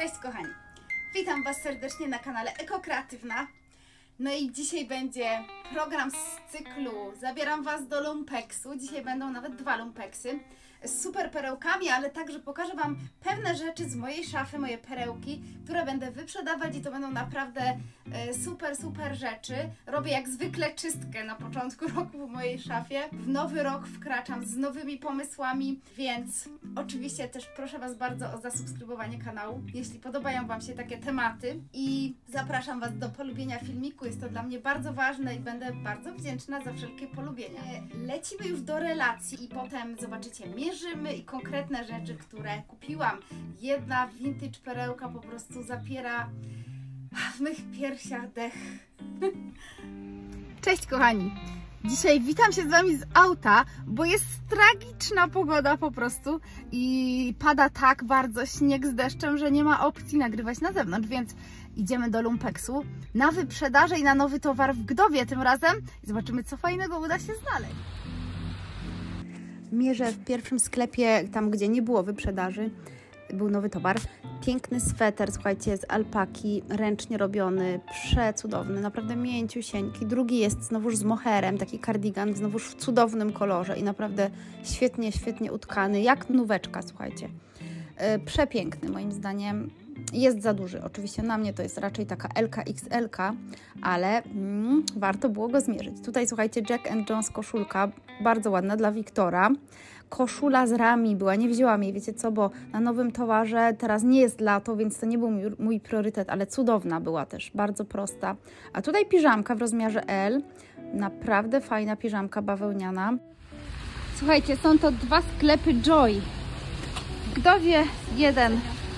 Cześć kochani, witam Was serdecznie na kanale Ekokreatywna. No i dzisiaj będzie program z cyklu Zabieram Was do lumpeksu. Dzisiaj będą nawet 2 lumpeksy z super perełkami, ale także pokażę Wam pewne rzeczy z mojej szafy, moje perełki, które będę wyprzedawać i to będą naprawdę super rzeczy. Robię jak zwykle czystkę na początku roku w mojej szafie. W nowy rok wkraczam z nowymi pomysłami, więc oczywiście też proszę Was bardzo o zasubskrybowanie kanału, jeśli podobają Wam się takie tematy, i zapraszam Was do polubienia filmiku. Jest to dla mnie bardzo ważne i będę bardzo wdzięczna za wszelkie polubienia. Lecimy już do relacji i potem zobaczycie mierzymy i konkretne rzeczy, które kupiłam. Jedna vintage perełka po prostu zapiera w mych piersiach dech. Cześć kochani! Dzisiaj witam się z Wami z auta, bo jest tragiczna pogoda po prostu i pada tak bardzo śnieg z deszczem, że nie ma opcji nagrywać na zewnątrz, więc idziemy do lumpeksu na wyprzedaże i na nowy towar w Gdowie tym razem i zobaczymy, co fajnego uda się znaleźć. Mierzę w pierwszym sklepie, tam gdzie nie było wyprzedaży, był nowy towar. Piękny sweter, słuchajcie, z alpaki, ręcznie robiony, przecudowny, naprawdę mięciusieńki. Drugi jest znowuż z moherem, taki kardigan, znowuż w cudownym kolorze i naprawdę świetnie utkany, jak nóweczka, słuchajcie. Przepiękny moim zdaniem. Jest za duży, oczywiście na mnie to jest raczej taka LK-XL, ale warto było go zmierzyć. Tutaj słuchajcie, Jack & Jones koszulka, bardzo ładna, dla Wiktora. Koszula z rami była, nie wzięłam jej, wiecie co, bo na nowym towarze teraz nie jest lato, więc to nie był mój priorytet, ale cudowna była też, bardzo prosta. A tutaj piżamka w rozmiarze L, naprawdę fajna piżamka bawełniana. Słuchajcie, są to 2 sklepy Joy. W Gdowie jeden.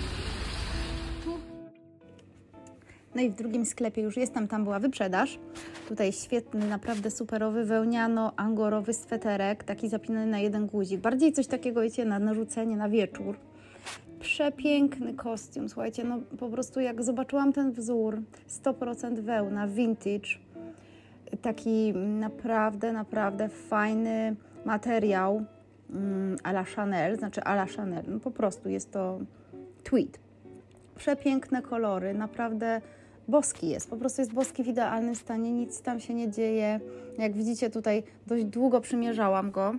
No i w drugim sklepie już jestem, tam była wyprzedaż. Tutaj świetny, naprawdę superowy, wełniano-angorowy sweterek, taki zapinany na jeden guzik. Bardziej coś takiego, wiecie, na narzucenie, na wieczór. Przepiękny kostium, słuchajcie, no po prostu jak zobaczyłam ten wzór, 100% wełna, vintage. Taki naprawdę fajny materiał à la Chanel, znaczy à la Chanel, no po prostu jest to tweed. Przepiękne kolory, naprawdę boski jest, po prostu jest boski w idealnym stanie, nic tam się nie dzieje. Jak widzicie tutaj dość długo przymierzałam go.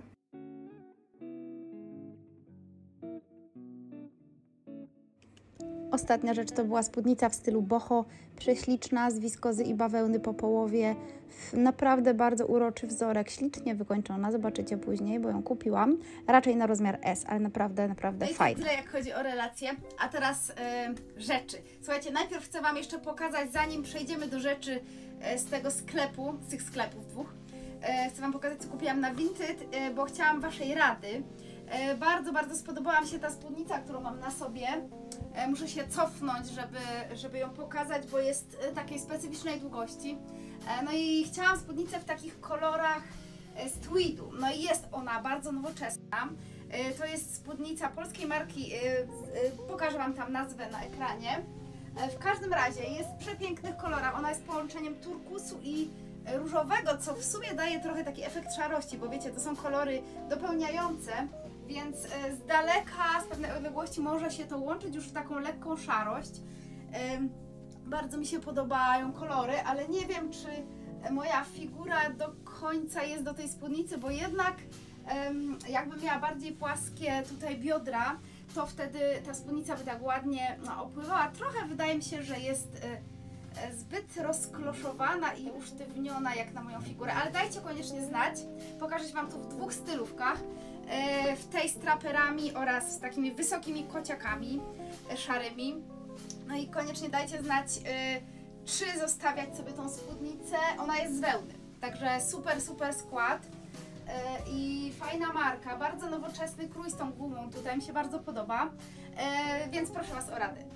Ostatnia rzecz to była spódnica w stylu boho, prześliczna, z wiskozy i bawełny po połowie. Naprawdę bardzo uroczy wzorek, ślicznie wykończona, zobaczycie później, bo ją kupiłam. Raczej na rozmiar S, ale naprawdę fajna. Tyle jak chodzi o relacje, a teraz rzeczy. Słuchajcie, najpierw chcę Wam jeszcze pokazać, zanim przejdziemy do rzeczy z tego sklepu, z tych sklepów 2. Chcę Wam pokazać, co kupiłam na Vinted, bo chciałam Waszej rady. Bardzo spodobała mi się ta spódnica, którą mam na sobie. Muszę się cofnąć, żeby ją pokazać, bo jest takiej specyficznej długości. No i chciałam spódnicę w takich kolorach z tweedu. No i jest ona bardzo nowoczesna. To jest spódnica polskiej marki, pokażę Wam tam nazwę na ekranie. W każdym razie jest w przepięknych kolorach. Ona jest połączeniem turkusu i różowego, co w sumie daje trochę taki efekt szarości, bo wiecie, to są kolory dopełniające. Więc z daleka, z pewnej odległości może się to łączyć już w taką lekką szarość. Bardzo mi się podobają kolory, ale nie wiem, czy moja figura do końca jest do tej spódnicy, bo jednak jakbym miała bardziej płaskie tutaj biodra, to wtedy ta spódnica by tak ładnie opływała. Trochę wydaje mi się, że jest zbyt rozkloszowana i usztywniona jak na moją figurę, ale dajcie koniecznie znać. Pokażę Wam tu w 2 stylówkach. W tej z traperami oraz z takimi wysokimi kociakami szarymi. No i koniecznie dajcie znać, czy zostawiać sobie tą spódnicę. Ona jest z wełny, także super skład i fajna marka, bardzo nowoczesny krój z tą gumą, tutaj mi się bardzo podoba, więc proszę Was o radę.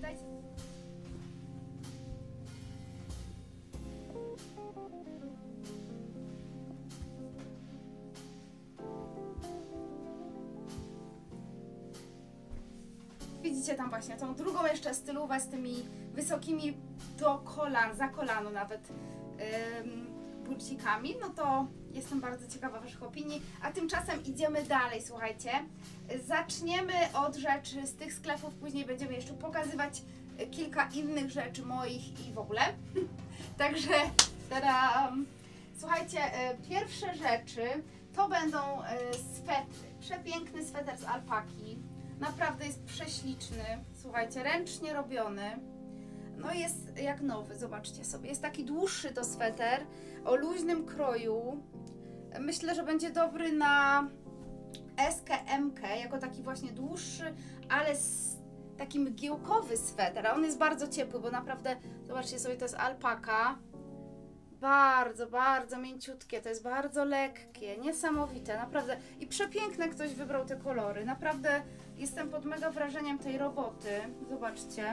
Widzicie tam właśnie tą drugą jeszcze stylówę z tymi wysokimi do kolan, za kolano nawet bucikami. No to jestem bardzo ciekawa Waszych opinii. A tymczasem idziemy dalej, słuchajcie. Zaczniemy od rzeczy z tych sklepów, później będziemy jeszcze pokazywać kilka innych rzeczy moich i w ogóle. Także teraz, słuchajcie, pierwsze rzeczy to będą swetry. Przepiękny sweter z alpaki. Naprawdę jest prześliczny. Słuchajcie, ręcznie robiony. No jest jak nowy, zobaczcie sobie. Jest taki dłuższy to sweter, o luźnym kroju. Myślę, że będzie dobry na S-kę, M-kę, jako taki właśnie dłuższy, ale taki mgiełkowy sweter. A on jest bardzo ciepły, bo naprawdę, zobaczcie sobie, to jest alpaka. Bardzo, bardzo mięciutkie, to jest bardzo lekkie, niesamowite, naprawdę. I przepiękne ktoś wybrał te kolory. Naprawdę jestem pod mega wrażeniem tej roboty. Zobaczcie.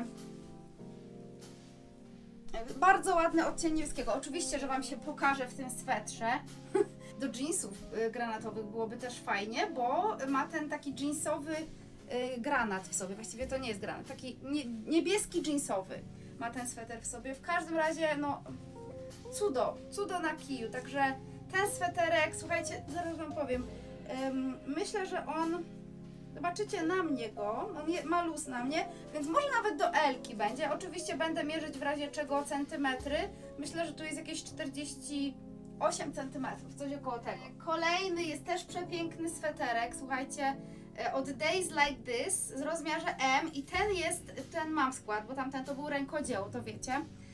Bardzo ładny odcień niebieskiego. Oczywiście, że Wam się pokaże w tym swetrze. Do jeansów granatowych byłoby też fajnie, bo ma ten taki jeansowy granat w sobie. Właściwie to nie jest granat, taki niebieski jeansowy ma ten sweter w sobie. W każdym razie, no, cudo na kiju. Także ten sweterek, słuchajcie, zaraz Wam powiem, myślę, że on, zobaczycie na mnie go, on ma luz na mnie, więc może nawet do L-ki będzie. Oczywiście będę mierzyć w razie czego centymetry. Myślę, że tu jest jakieś 48 centymetrów, coś około tego. Kolejny jest też przepiękny sweterek, słuchajcie, od Days Like This z rozmiarze M i ten mam skład, bo tamten to był rękodzieło, to wiecie.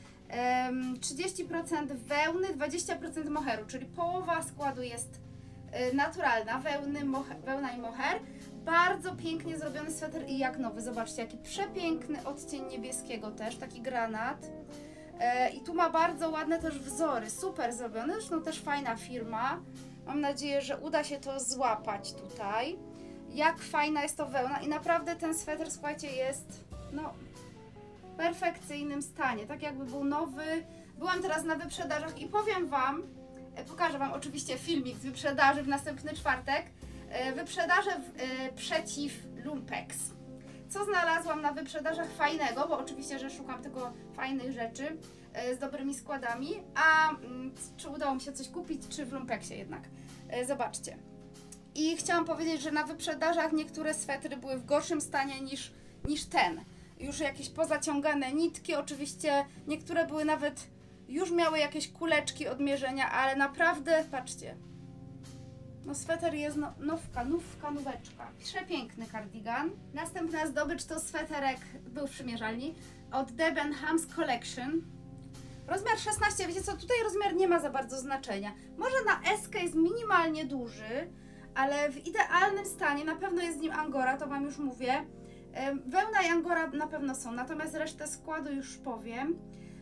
30% wełny, 20% moheru, czyli połowa składu jest naturalna, wełna i moher. Bardzo pięknie zrobiony sweter i jak nowy. Zobaczcie, jaki przepiękny odcień niebieskiego też, taki granat. I tu ma bardzo ładne też wzory, super zrobione, zresztą też fajna firma. Mam nadzieję, że uda się to złapać tutaj. Jak fajna jest to wełna i naprawdę ten sweter, słuchajcie, jest no w perfekcyjnym stanie, tak jakby był nowy. Byłam teraz na wyprzedażach i powiem Wam, pokażę Wam oczywiście filmik z wyprzedaży w następny czwartek. Wyprzedaże przeciw Lumpex. Co znalazłam na wyprzedażach fajnego, bo oczywiście, że szukam tylko fajnych rzeczy z dobrymi składami, a czy udało mi się coś kupić, czy w Lumpexie jednak. Zobaczcie. I chciałam powiedzieć, że na wyprzedażach niektóre swetry były w gorszym stanie niż ten. Już jakieś pozaciągane nitki, oczywiście niektóre były nawet, już miały jakieś kuleczki od mierzenia, ale naprawdę, patrzcie, no sweter jest nóweczka. Przepiękny kardigan. Następna zdobycz to sweterek, był w przymierzalni, od Debenhams Collection. Rozmiar 16, wiecie co, tutaj rozmiar nie ma za bardzo znaczenia. Może na S-kę jest minimalnie duży, ale w idealnym stanie, na pewno jest z nim angora, to Wam już mówię. Wełna i angora na pewno są, natomiast resztę składu już powiem.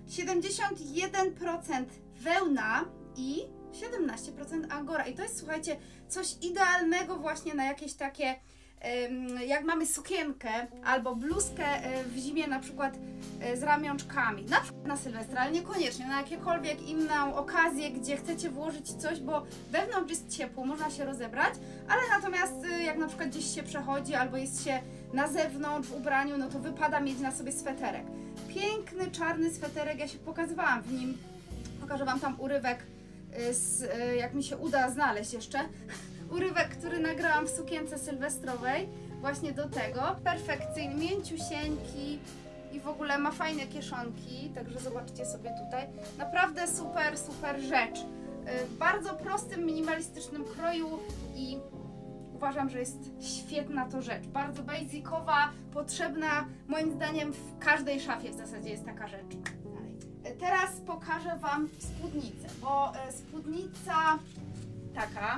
71% wełna i 17% angora. I to jest, słuchajcie, coś idealnego właśnie na jakieś takie, jak mamy sukienkę albo bluzkę w zimie na przykład z ramionczkami. Na przykład na Sylwestra, ale niekoniecznie, na jakiekolwiek inną okazję, gdzie chcecie włożyć coś, bo wewnątrz jest ciepło, można się rozebrać, ale natomiast jak na przykład gdzieś się przechodzi albo jest się na zewnątrz w ubraniu, no to wypada mieć na sobie sweterek. Piękny, czarny sweterek, ja się pokazywałam w nim, pokażę Wam tam urywek, jak mi się uda znaleźć jeszcze, urywek, który nagrałam w sukience sylwestrowej, właśnie do tego. Perfekcyjny, mięciusieńki i w ogóle ma fajne kieszonki, także zobaczcie sobie tutaj. Naprawdę super, super rzecz. W bardzo prostym, minimalistycznym kroju i uważam, że jest świetna to rzecz. Bardzo basicowa, potrzebna, moim zdaniem w każdej szafie w zasadzie jest taka rzecz. Teraz pokażę Wam spódnicę, bo spódnica taka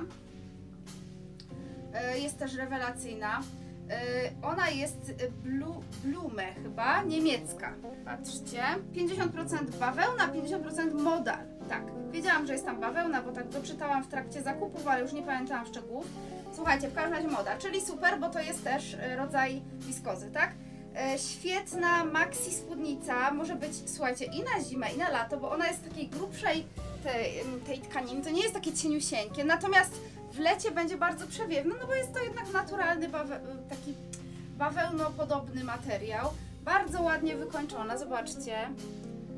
jest też rewelacyjna. Ona jest Blume chyba, niemiecka. Patrzcie, 50% bawełna, 50% modal. Tak, wiedziałam, że jest tam bawełna, bo tak doczytałam w trakcie zakupów, ale już nie pamiętałam szczegółów. Słuchajcie, w każdym razie modal, czyli super, bo to jest też rodzaj wiskozy, tak? Świetna maxi spódnica, może być, słuchajcie, i na zimę, i na lato, bo ona jest takiej grubszej tej tkaniny, to nie jest takie cieniusieńkie, natomiast w lecie będzie bardzo przewiewny, no bo jest to jednak naturalny, taki bawełnopodobny materiał. Bardzo ładnie wykończona, zobaczcie.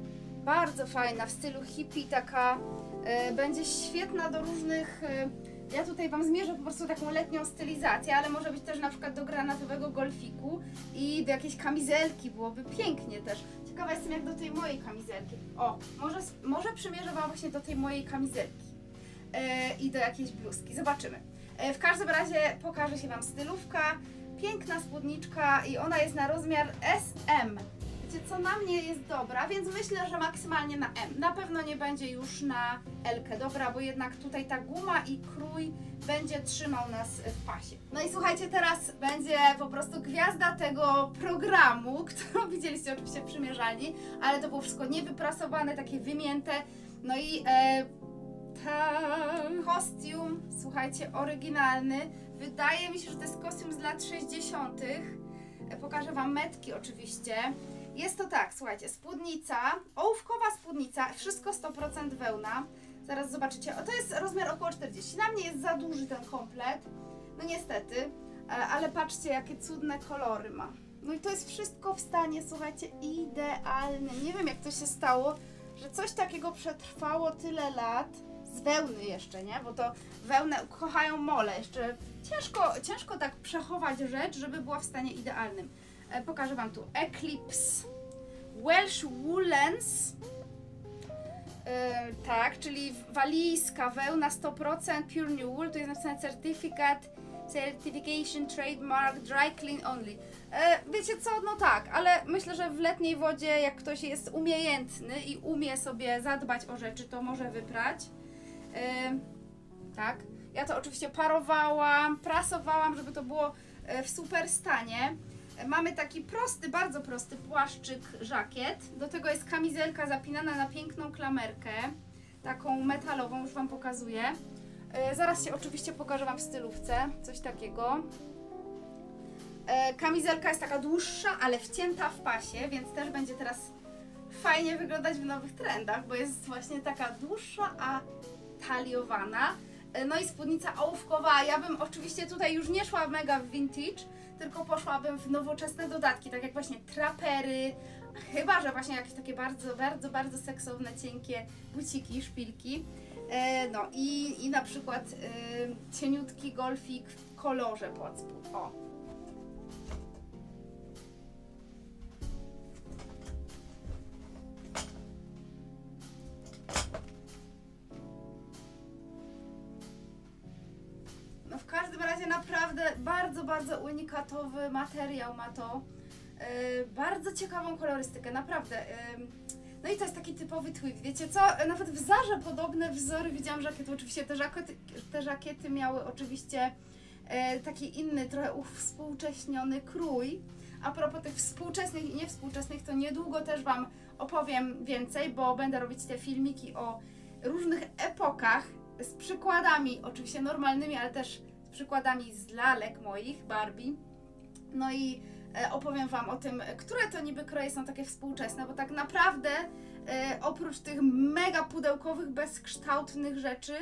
Bardzo fajna, w stylu hippie, taka, będzie świetna do różnych Ja tutaj Wam zmierzę po prostu taką letnią stylizację, ale może być też na przykład do granatowego golfiku i do jakiejś kamizelki, byłoby pięknie też. Ciekawa jestem jak do tej mojej kamizelki. O, może przymierzę Wam właśnie do tej mojej kamizelki i do jakiejś bluzki, zobaczymy. W każdym razie pokaże się Wam stylówka, piękna spódniczka i ona jest na rozmiar SM. Wiecie co, na mnie jest dobra, więc myślę, że maksymalnie na M. Na pewno nie będzie już na L-kę dobra, bo jednak tutaj ta guma i krój będzie trzymał nas w pasie. No i słuchajcie, teraz będzie po prostu gwiazda tego programu, którą widzieliście oczywiście w przymierzalni, ale to było wszystko niewyprasowane, takie wymięte. No i kostium, słuchajcie, oryginalny. Wydaje mi się, że to jest kostium z lat 60. Pokażę Wam metki oczywiście. Jest to tak, słuchajcie, spódnica, ołówkowa spódnica, wszystko 100% wełna. Zaraz zobaczycie, to jest rozmiar około 40. Na mnie jest za duży ten komplet, no niestety, ale patrzcie jakie cudne kolory ma. No i to jest wszystko w stanie, słuchajcie, idealnym. Nie wiem jak to się stało, że coś takiego przetrwało tyle lat. Z wełny jeszcze, nie? Bo to wełnę kochają mole. Jeszcze ciężko tak przechować rzecz, żeby była w stanie idealnym. Pokażę Wam tu Eclipse Welsh Woolens. Tak, czyli walijska wełna 100% Pure New Wool. Tu jest napisane Certification Trademark Dry Clean Only. Wiecie co? No tak, ale myślę, że w letniej wodzie jak ktoś jest umiejętny i umie sobie zadbać o rzeczy, to może wyprać. Tak, ja to oczywiście parowałam, prasowałam, żeby to było w super stanie. Mamy taki prosty, bardzo prosty płaszczyk, żakiet. Do tego jest kamizelka zapinana na piękną klamerkę, taką metalową, już Wam pokazuję. Zaraz się oczywiście pokażę Wam w stylówce, coś takiego. Kamizelka jest taka dłuższa, ale wcięta w pasie, więc też będzie teraz fajnie wyglądać w nowych trendach, bo jest właśnie taka dłuższa, a taliowana. No i spódnica ołówkowa. Ja bym oczywiście tutaj już nie szła mega w vintage, tylko poszłabym w nowoczesne dodatki, tak jak właśnie trapery, chyba że właśnie jakieś takie bardzo seksowne, cienkie buciki, szpilki. No i na przykład cieniutki golfik w kolorze pod spód. O. W każdym razie naprawdę bardzo unikatowy materiał ma to. Bardzo ciekawą kolorystykę, naprawdę. No i to jest taki typowy tweed. Wiecie co? Nawet w Zarze podobne wzory widziałam żakiety. Oczywiście te żakiety miały oczywiście taki inny, trochę uwspółcześniony krój. A propos tych współczesnych i niewspółczesnych, to niedługo też Wam opowiem więcej, bo będę robić te filmiki o różnych epokach z przykładami, oczywiście normalnymi, ale też z przykładami z lalek moich, Barbie. No i opowiem Wam o tym, które to niby kroje są takie współczesne, bo tak naprawdę oprócz tych mega pudełkowych, bezkształtnych rzeczy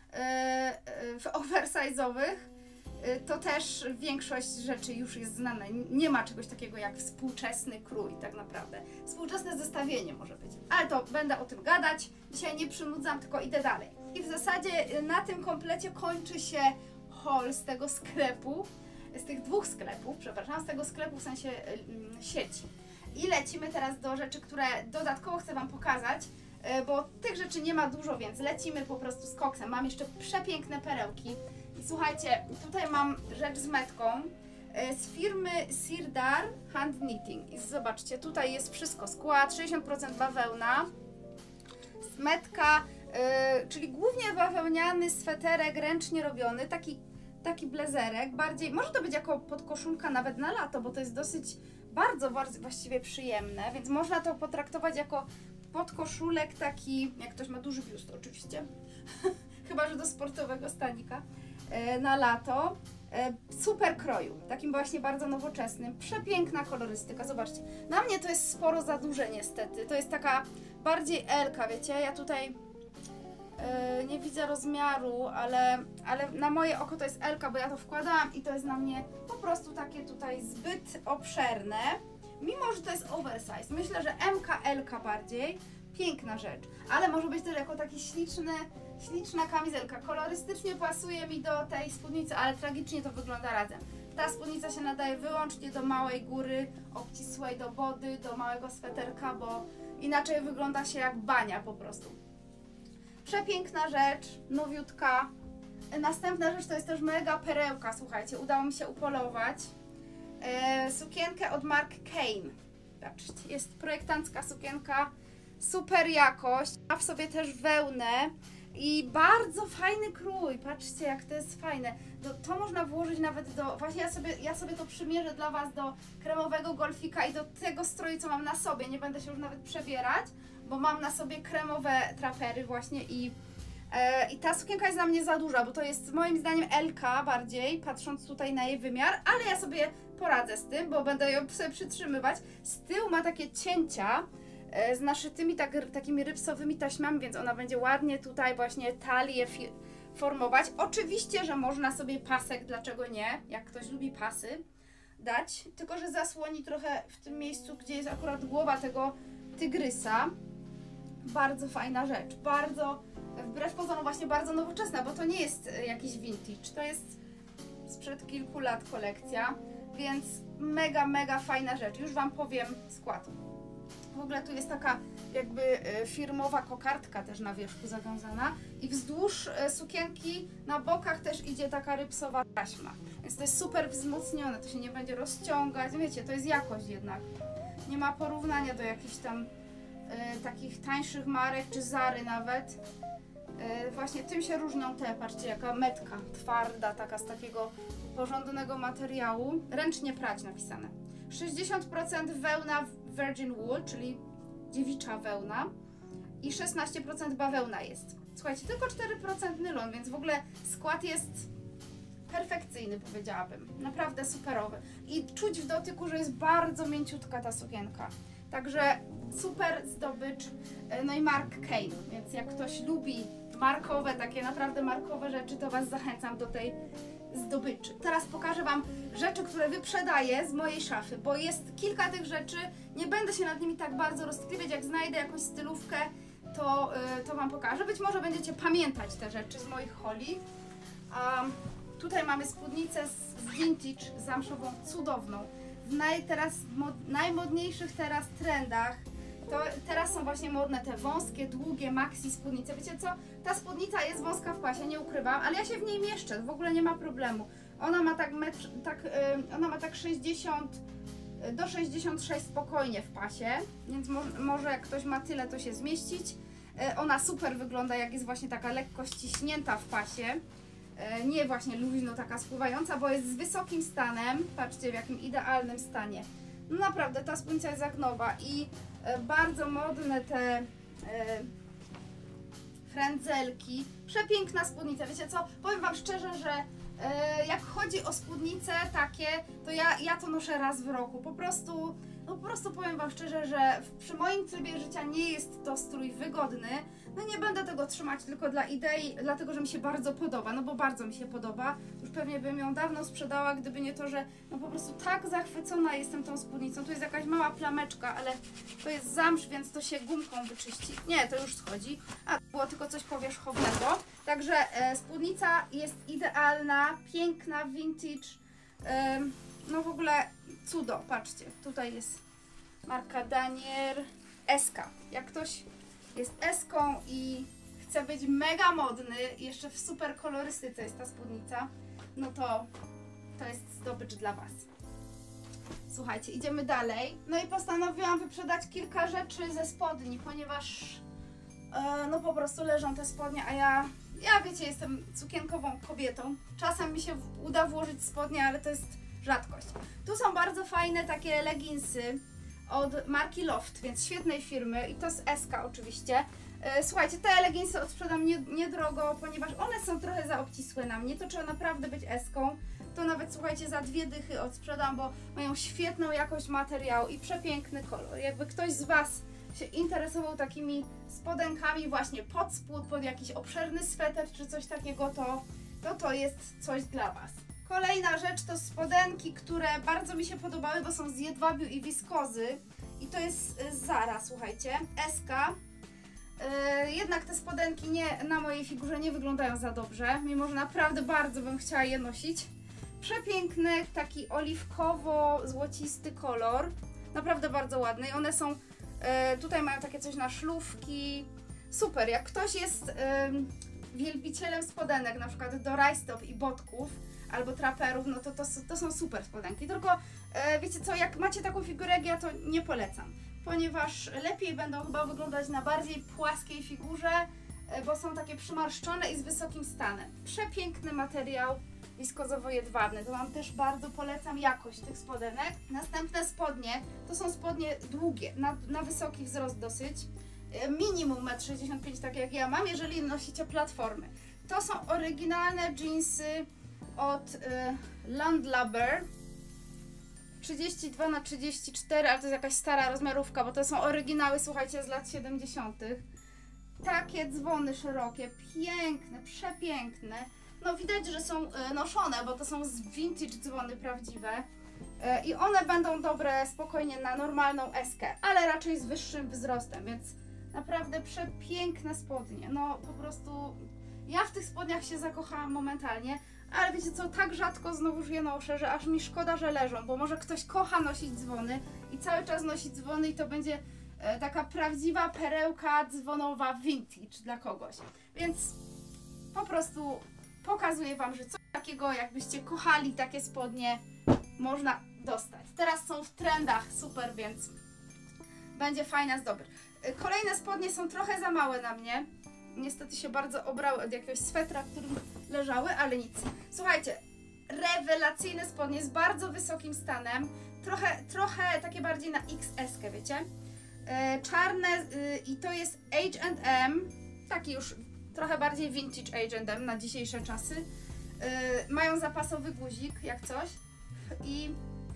oversize'owych, to też większość rzeczy już jest znana. Nie ma czegoś takiego jak współczesny krój tak naprawdę. Współczesne zestawienie może być. Ale to będę o tym gadać. Dzisiaj nie przynudzam, tylko idę dalej. I w zasadzie na tym komplecie kończy się haul z tego sklepu. Z tych dwóch sklepów, przepraszam, z tego sklepu w sensie sieci. I lecimy teraz do rzeczy, które dodatkowo chcę Wam pokazać, bo tych rzeczy nie ma dużo, więc lecimy po prostu z koksem. Mam jeszcze przepiękne perełki. I słuchajcie, tutaj mam rzecz z metką z firmy Sirdar Hand Knitting. I zobaczcie, tutaj jest wszystko skład, 60% bawełna, metka, czyli głównie bawełniany sweterek ręcznie robiony, taki blazerek, bardziej, może to być jako podkoszulka nawet na lato, bo to jest dosyć, bardzo właściwie przyjemne, więc można to potraktować jako podkoszulek taki, jak ktoś ma duży biust oczywiście, chyba że do sportowego stanika, na lato. Super kroju, takim właśnie bardzo nowoczesnym, przepiękna kolorystyka, zobaczcie. Na mnie to jest sporo za duże niestety, to jest taka bardziej L-ka, wiecie, ja tutaj nie widzę rozmiaru, ale na moje oko to jest L-ka, bo ja to wkładałam i to jest na mnie po prostu takie tutaj zbyt obszerne, mimo że to jest oversize. Myślę, że M-ka, L-ka bardziej Piękna rzecz, ale może być też jako taki śliczna kamizelka. Kolorystycznie pasuje mi do tej spódnicy, ale tragicznie to wygląda razem. Ta spódnica się nadaje wyłącznie do małej góry, obcisłej, do body, do małego sweterka, bo inaczej wygląda się jak bania po prostu. Przepiękna rzecz, nowiutka. Następna rzecz to jest też mega perełka, słuchajcie, udało mi się upolować. Sukienkę od Mark Kane. Patrzcie, jest projektancka sukienka, super jakość, ma w sobie też wełnę i bardzo fajny krój. Patrzcie, jak to jest fajne. To można włożyć nawet do... Właśnie ja sobie to przymierzę dla Was do kremowego golfika i do tego stroju, co mam na sobie. Nie będę się już nawet przebierać, bo mam na sobie kremowe trapery właśnie i ta sukienka jest dla mnie za duża, bo to jest moim zdaniem LK bardziej, patrząc tutaj na jej wymiar, ale ja sobie poradzę z tym, bo będę ją sobie przytrzymywać. Z tyłu ma takie cięcia z naszytymi takimi rypsowymi taśmami, więc ona będzie ładnie tutaj właśnie talię formować. Oczywiście, że można sobie pasek, dlaczego nie, jak ktoś lubi pasy, dać, tylko że zasłoni trochę w tym miejscu, gdzie jest akurat głowa tego tygrysa. Bardzo fajna rzecz, bardzo, wbrew pozorom właśnie bardzo nowoczesna, bo to nie jest jakiś vintage, to jest sprzed kilku lat kolekcja, więc mega fajna rzecz. Już Wam powiem skład. W ogóle tu jest taka jakby firmowa kokardka też na wierzchu zawiązana i wzdłuż sukienki na bokach też idzie taka rypsowa taśma, więc to jest super wzmocnione, to się nie będzie rozciągać, wiecie, to jest jakość jednak. Nie ma porównania do jakichś tam takich tańszych marek, czy Zary nawet. Właśnie tym się różnią te, patrzcie, jaka metka, twarda, taka z takiego porządnego materiału. Ręcznie prać napisane. 60% wełna Virgin Wool, czyli dziewicza wełna i 16% bawełna jest. Słuchajcie, tylko 4% nylon, więc w ogóle skład jest perfekcyjny, powiedziałabym. Naprawdę superowy. I czuć w dotyku, że jest bardzo mięciutka ta sukienka. Także super zdobycz. No i Mark Kane, więc jak ktoś lubi markowe, takie naprawdę markowe rzeczy, to Was zachęcam do tej zdobyczy. Teraz pokażę Wam rzeczy, które wyprzedaję z mojej szafy, bo jest kilka tych rzeczy, nie będę się nad nimi tak bardzo roztkliwiać, jak znajdę jakąś stylówkę, to Wam pokażę. Być może będziecie pamiętać te rzeczy z moich holi. Tutaj mamy spódnicę z vintage, zamszową, cudowną. W najmodniejszych teraz trendach, to teraz są właśnie modne te wąskie, długie maxi spódnice. Wiecie co? Ta spódnica jest wąska w pasie, nie ukrywam, ale ja się w niej mieszczę, w ogóle nie ma problemu. Ona ma ona ma tak 60 do 66 spokojnie w pasie, więc może jak ktoś ma tyle, to się zmieścić. Ona super wygląda, jak jest właśnie taka lekko ściśnięta w pasie. Nie właśnie luźno taka spływająca, bo jest z wysokim stanem. Patrzcie, w jakim idealnym stanie. No naprawdę, ta spódnica jest jak nowa i bardzo modne te frędzelki. Przepiękna spódnica. Wiecie co? Powiem Wam szczerze, że jak chodzi o spódnice takie, to ja to noszę raz w roku. Po prostu powiem Wam szczerze, że przy moim trybie życia nie jest to strój wygodny. No nie będę tego trzymać tylko dla idei, dlatego że mi się bardzo podoba, no bo bardzo mi się podoba. Już pewnie bym ją dawno sprzedała, gdyby nie to, że no po prostu tak zachwycona jestem tą spódnicą. Tu jest jakaś mała plameczka, ale to jest zamsz, więc to się gumką wyczyści. Nie, to już schodzi. A, to było tylko coś powierzchownego. Także spódnica jest idealna, piękna, vintage. No w ogóle cudo, patrzcie, tutaj jest marka Danier SK. Jak ktoś jest eską i chce być mega modny, jeszcze w super kolorystyce jest ta spódnica, no to jest zdobycz dla Was. Słuchajcie, idziemy dalej. No i postanowiłam wyprzedać kilka rzeczy ze spodni, ponieważ no po prostu leżą te spodnie, a ja wiecie, jestem cukienkową kobietą. Czasem mi się uda włożyć spodnie, ale to jest rzadkość. Tu są bardzo fajne takie leginsy od marki Loft, więc świetnej firmy i to z SK oczywiście. Słuchajcie, te leginsy odsprzedam niedrogo, ponieważ one są trochę za obcisłe na mnie, to trzeba naprawdę być eską. To nawet, słuchajcie, za 2 dychy odsprzedam, bo mają świetną jakość materiału i przepiękny kolor. Jakby ktoś z Was się interesował takimi spodenkami właśnie pod spód, pod jakiś obszerny sweter czy coś takiego, to jest coś dla Was. Kolejna rzecz to spodenki, które bardzo mi się podobały, bo są z jedwabiu i wiskozy i to jest Zara, słuchajcie, SK. Jednak te spodenki na mojej figurze nie wyglądają za dobrze, mimo że naprawdę bardzo bym chciała je nosić. Przepiękny, taki oliwkowo-złocisty kolor, naprawdę bardzo ładny. I one są, tutaj mają takie coś na szlufki, super. Jak ktoś jest wielbicielem spodenek, na przykład do rajstop i botków, albo traperów, no to są super spodenki. Tylko wiecie co, jak macie taką figurę jak ja, to nie polecam, ponieważ lepiej będą chyba wyglądać na bardziej płaskiej figurze, bo są takie przymarszczone i z wysokim stanem. Przepiękny materiał wiskozowo-jedwabny, to Wam też bardzo polecam jakość tych spodenek. Następne spodnie, to są spodnie długie, na wysoki wzrost dosyć, minimum 1,65 m, tak jak ja mam, jeżeli nosicie platformy. To są oryginalne jeansy od Landlubber, 32×34, ale to jest jakaś stara rozmiarówka, bo to są oryginały, słuchajcie, z lat 70. Takie dzwony szerokie, piękne, przepiękne. No widać, że są noszone, bo to są z vintage dzwony prawdziwe. I one będą dobre spokojnie na normalną eskę, ale raczej z wyższym wzrostem, więc naprawdę przepiękne spodnie. No po prostu ja w tych spodniach się zakochałam momentalnie. Ale wiecie co, tak rzadko znowuż je noszę, że aż mi szkoda, że leżą, bo może ktoś kocha nosić dzwony i cały czas nosić dzwony i to będzie taka prawdziwa perełka dzwonowa vintage dla kogoś. Więc po prostu pokazuję Wam, że coś takiego, jakbyście kochali takie spodnie, można dostać. Teraz są w trendach, super, więc będzie fajna zdobycz. Kolejne spodnie są trochę za małe na mnie. Niestety się bardzo obrały od jakiegoś swetra, w którym leżały, ale nic. Słuchajcie, rewelacyjne spodnie z bardzo wysokim stanem, trochę takie bardziej na XS-kę, wiecie? Czarne i to jest H&M, taki już trochę bardziej vintage H&M na dzisiejsze czasy. Mają zapasowy guzik, jak coś. I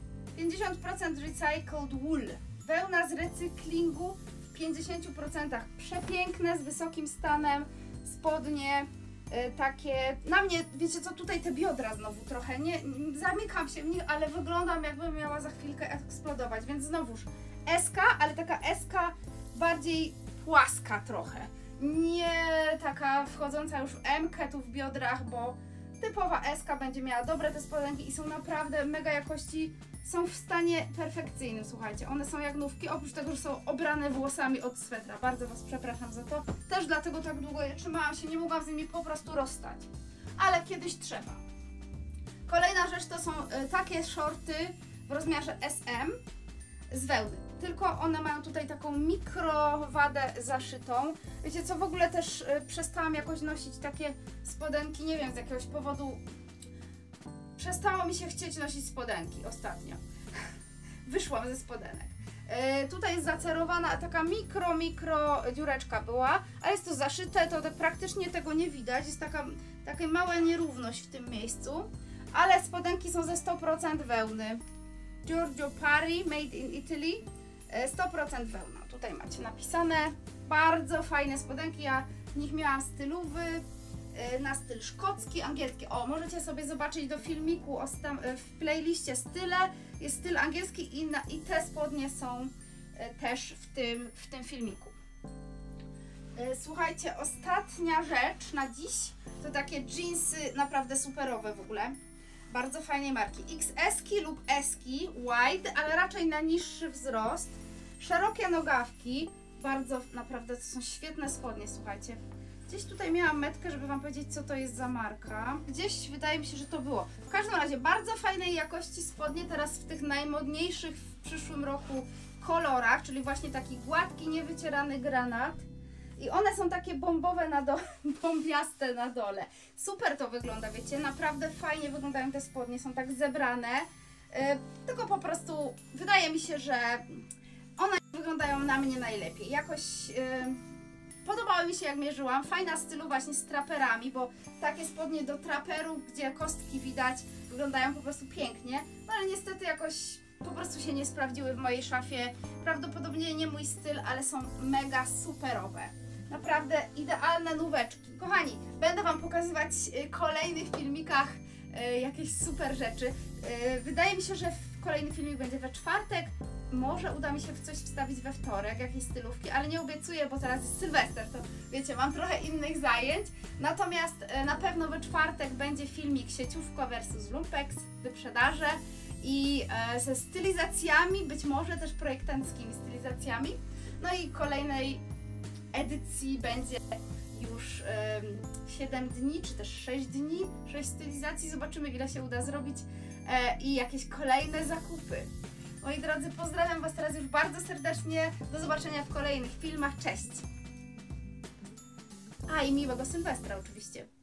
50% recycled wool, wełna z recyklingu, 50%. Przepiękne, z wysokim stanem spodnie, takie, na mnie, wiecie co, tutaj te biodra znowu trochę, nie zamykam się w nich, ale wyglądam, jakbym miała za chwilkę eksplodować, więc znowuż S-ka, ale taka S-ka bardziej płaska trochę, nie taka wchodząca już w M-kę tu w biodrach, bo typowa S-ka będzie miała dobre te spodenki i są naprawdę mega jakości, są w stanie perfekcyjnym, słuchajcie, one są jak nówki, oprócz tego, że są obrane włosami od swetra, bardzo Was przepraszam za to, też dlatego tak długo je trzymałam się, nie mogłam z nimi po prostu rozstać, ale kiedyś trzeba. Kolejna rzecz to są takie shorty w rozmiarze SM z wełny, tylko one mają tutaj taką mikrowadę zaszytą. Wiecie co, w ogóle też przestałam jakoś nosić takie spodenki, nie wiem, z jakiegoś powodu przestało mi się chcieć nosić spodenki ostatnio. Wyszłam ze spodenek. Tutaj jest zacerowana taka mikro dziureczka była, ale jest to zaszyte, to praktycznie tego nie widać, jest taka mała nierówność w tym miejscu, ale spodenki są ze 100% wełny. Giorgio Pari, made in Italy, 100% wełna. Tutaj macie napisane, bardzo fajne spodenki, ja w nich miałam stylowy, na styl szkocki, angielski. O, możecie sobie zobaczyć do filmiku w playliście style, jest styl angielski i te spodnie są też w tym filmiku. Słuchajcie, ostatnia rzecz na dziś to takie jeansy naprawdę superowe w ogóle. Bardzo fajnej marki. XS-ki lub S-ki, wide, ale raczej na niższy wzrost. Szerokie nogawki, bardzo naprawdę to są świetne spodnie, słuchajcie. Gdzieś tutaj miałam metkę, żeby Wam powiedzieć, co to jest za marka. Gdzieś wydaje mi się, że to było. W każdym razie bardzo fajnej jakości spodnie teraz w tych najmodniejszych w przyszłym roku kolorach, czyli właśnie taki gładki, niewycierany granat. I one są takie bombowe na dole, bombiaste na dole. Super to wygląda, wiecie, naprawdę fajnie wyglądają te spodnie, są tak zebrane. Tylko po prostu wydaje mi się, że one wyglądają na mnie najlepiej. Jakoś podobały mi się, jak mierzyłam. Fajna stylu właśnie z traperami, bo takie spodnie do traperów, gdzie kostki widać, wyglądają po prostu pięknie. No ale niestety jakoś po prostu się nie sprawdziły w mojej szafie. Prawdopodobnie nie mój styl, ale są mega superowe. Naprawdę idealne nóweczki. Kochani, będę Wam pokazywać w kolejnych filmikach jakieś super rzeczy. Wydaje mi się, że kolejny filmik będzie we czwartek. może uda mi się w coś wstawić we wtorek, jakieś stylówki, ale nie obiecuję, bo teraz jest Sylwester, to wiecie, mam trochę innych zajęć. Natomiast na pewno we czwartek będzie filmik sieciówka versus lumpex, wyprzedaże i ze stylizacjami, być może też projektanckimi stylizacjami. No i kolejnej edycji będzie już 7 dni, czy też 6 dni, 6 stylizacji. Zobaczymy, ile się uda zrobić i jakieś kolejne zakupy. Moi drodzy, pozdrawiam Was teraz już bardzo serdecznie. Do zobaczenia w kolejnych filmach. Cześć! A i miłego Sylwestra oczywiście.